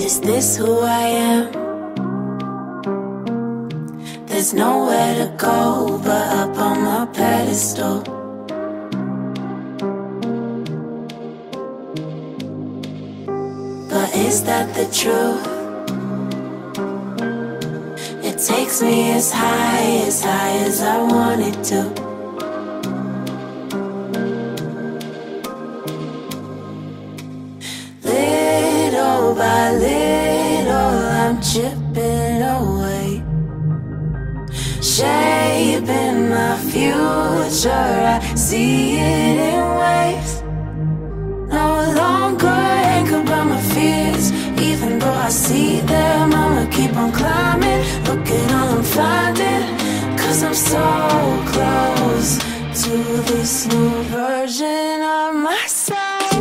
Is this who I am? There's nowhere to go but up on my pedestal. But is that the truth? It takes me as high as I want it to. Little by little, I'm chipping away, shaping my future. I see it in waves. No longer anchored by my fears. Even though I see them, I'ma keep on climbing. Look at all I'm finding, 'cause I'm so close to this new version of myself.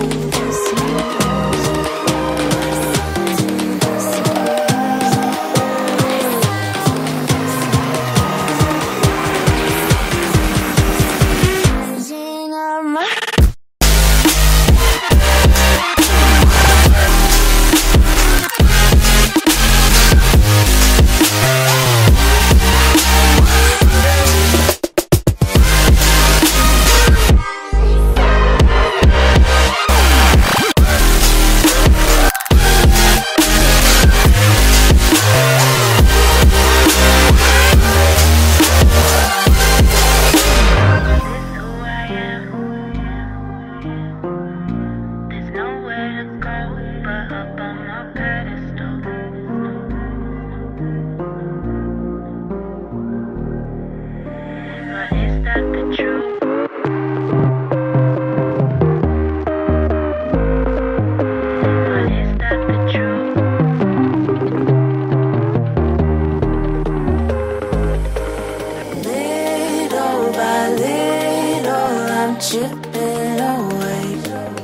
Chipping away,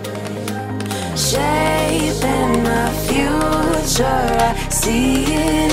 shaping my future. I see it